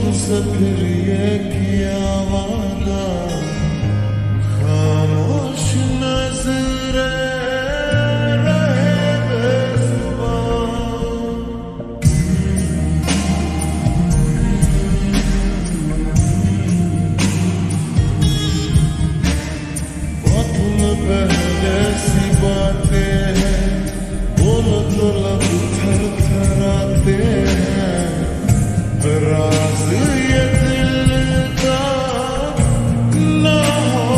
तुझसे फिर ये किया वादा, खामोश नजरें रहे बेजुबान। वक्त में पहले सी बातें हैं, बोलो तो लब थरथराते हैं। राज ये दिल का ना हो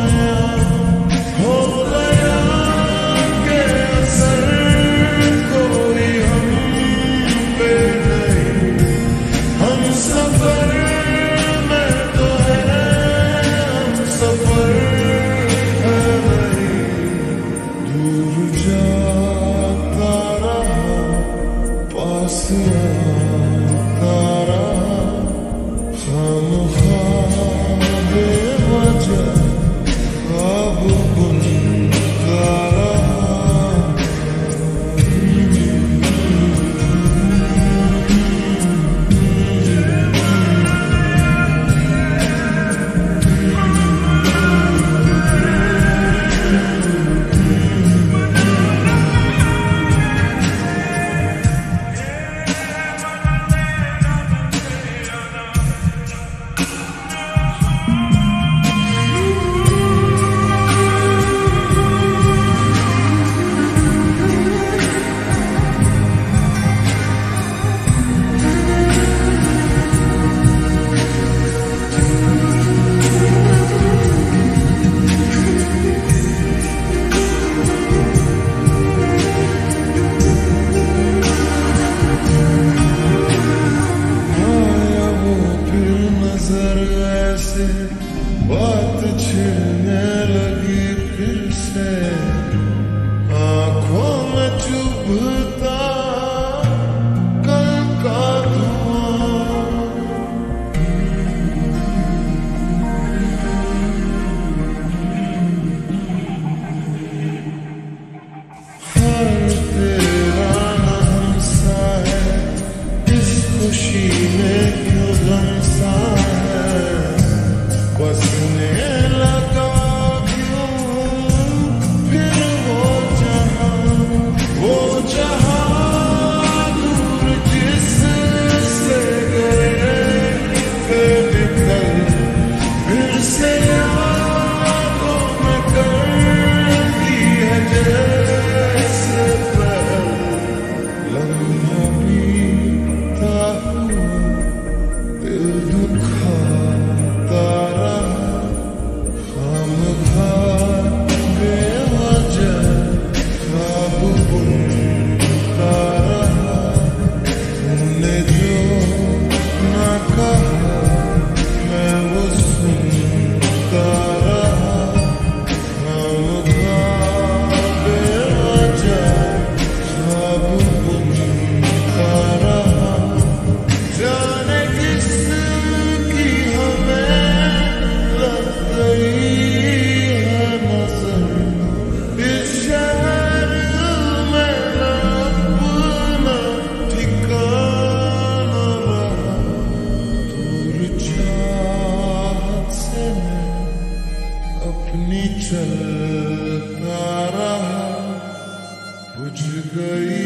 गया के असर कोई हम पे नहीं। हम सफर में तो है, हम सफर है नहीं। दूर जाता रहा, पास आता रहा, खामख्वाह बेवजह ख्वाब बुनता रहा। ऐसे बात छिड़ने लगी फिर से, आंखों में चुभता कल का धुआं। हर तेरा न हमसा है, इस खुशी में क्यों गम सा है। बसने लगा क्यों फिर वो जहां दूर जिससे गए फिर निकल फिर से यादों में करती है जैसे पहल। लम्हा बीता हुआ दिल दुखाता रहा, खामख्वाह बेवजह ख्वाब बुनता रहा। तुमने जो ना कहा मैं वो सुनता रहा, खामख्वाह बेवजह ख्वाब बुनता रहा। जाने किसकी हमें लग गई है नजर, इस शहर में न अपना ठिकाना रहा। दूर चाहत से मैं अपनी चलता रहा, बुझ गई